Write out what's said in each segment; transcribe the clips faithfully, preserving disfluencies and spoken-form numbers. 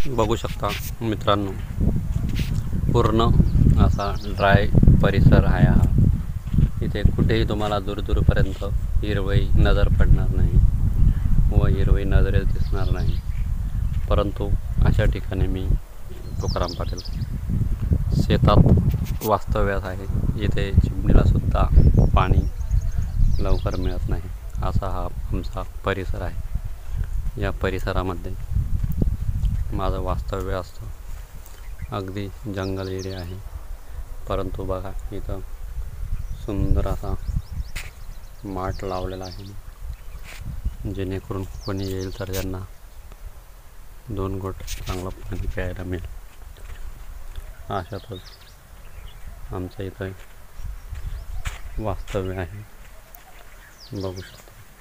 बघू शकता मित्रांनो, पूर्ण असा ड्राय परिसर आहे हा। इथे कुठेही तुम्हाला दूरदूरपर्यंत हिरवई नजर पडणार नाही व हिरवई नजरेस दिसणार नाही। परंतु अशा ठिकाणी मी तुकाराम पाटील शेतात वास्तव्यास आहे। इथे चिमणीला सुद्धा पाणी लवकर मिळत नाही, असा हा आमचा परिसर आहे। या परिसरामध्ये माझं वास्तव्य असतं। अगदी जंगल एरिया आहे, परंतु बघा इथं सुंदर असा माठ लावलेला आहे, जेणेकरून कोणी येईल तर त्यांना दोन घोट चांगलं पाणी प्यायला मिळेल। अशातच आमचं इथं वास्तव्य आहे, बघू शकता।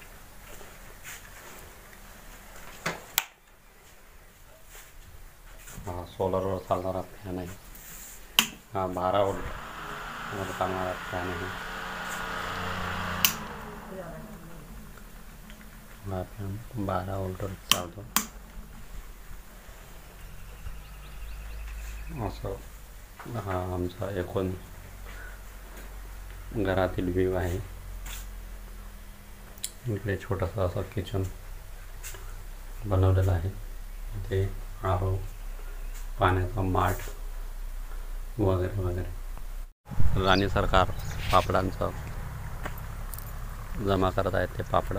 हा सोलरवर चालणारा फॅन आहे, हा बारा वोल्टवर चालणारा फॅन आहे। हा फॅन बारा वोल्टवर चालतो। असं हा आमचा एकूण घरातील व्ह्यू आहे। इकडे छोटासा असा किचन बनवलेला आहे, इथे आरो, पाण्याचा माठ वगैरे वगैरे। राणी सरकार पापडांचं जमा करत आहेत ते पापड।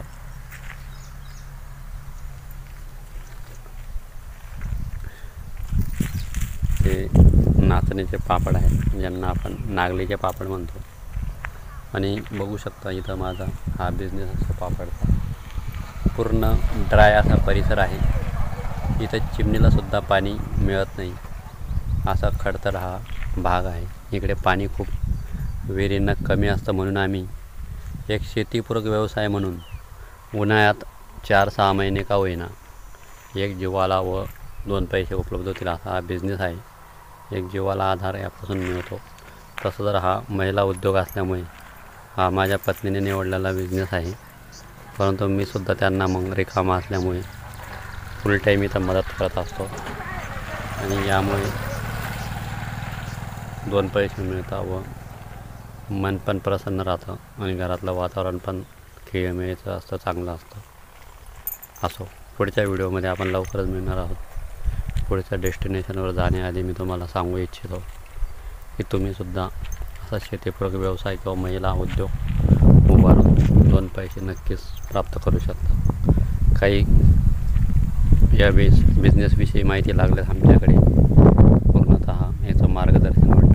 ते नाचणीचे पापड आहेत, ज्यांना आपण नागलीचे पापड म्हणतो। आणि बघू शकता इथं माझा हा बिझनेस असतो पापडचा। पूर्ण ड्राय असा परिसर आहे, इथं चिमणीला सुद्धा पाणी मिळत नाही, असा खडतर हा भाग आहे। इकडे पाणी खूप विहिरींना कमी असतं, म्हणून आम्ही एक शेतीपूरक व्यवसाय म्हणून उन्हाळ्यात चार सहा महिने का होईना एक जीवाला व दोन पैसे उपलब्ध होतील असा हा बिझनेस आहे। एक जीवाला आधार यापासून मिळतो। तसं जर हा महिला उद्योग असल्यामुळे हा माझ्या पत्नीने निवडलेला बिझनेस आहे, परंतु मी सुद्धा त्यांना मग रिकामा असल्यामुळे फुल टाईम इथं मदत करत असतो। आणि यामुळे दोन पैसे मिळतात व मन पण प्रसन्न राहतं आणि घरातलं वातावरण पण खेळमेळीचं असतं, चांगलं असतं। असो, पुढच्या व्हिडिओमध्ये आपण लवकरच मिळणार आहोत। पुढच्या डेस्टिनेशनवर जाण्याआधी मी तुम्हाला सांगू इच्छितो की तुम्हीसुद्धा असा शेतीपूरक व्यवसाय किंवा महिला उद्योग उभारून दोन पैसे नक्कीच प्राप्त करू शकता। काही या बिझ बिझनेसविषयी माहिती लागल्यास आमच्याकडे पूर्णतः याचं मार्गदर्शन